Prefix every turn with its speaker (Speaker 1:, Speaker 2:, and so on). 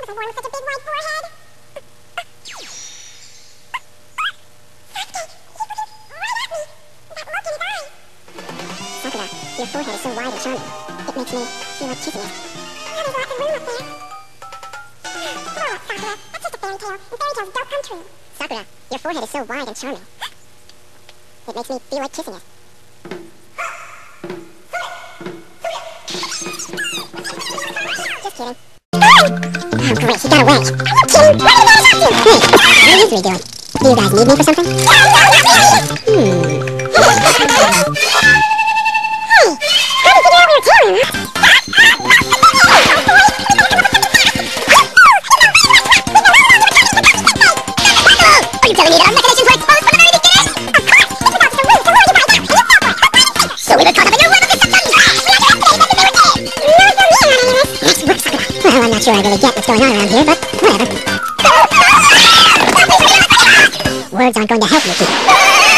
Speaker 1: was born with such a big white forehead. Sakura, your forehead is so wide and charming. It makes me feel like kissing it. There's lots of room up there. Grow up, Sakura. That's just a fairy tale, and fairy tales don't come true. Sakura, your forehead is so wide and charming. It makes me feel like kissing it. Just kidding. Oh, great, he got away. Are you kidding? Where did he go to? Hey, what are you three doing? Do you guys need me for something? No, not really. Hey, how did you get out your tongue? Are you telling me that our machinations were exposed from the very beginning? Of course! It's about the rules, the laws you write down, and you fall for it. So we were caught up in your web of deception! Nice work, Sakura. Well, I'm not sure I really get what's going on around here, but whatever. Words aren't going to help you, Kid.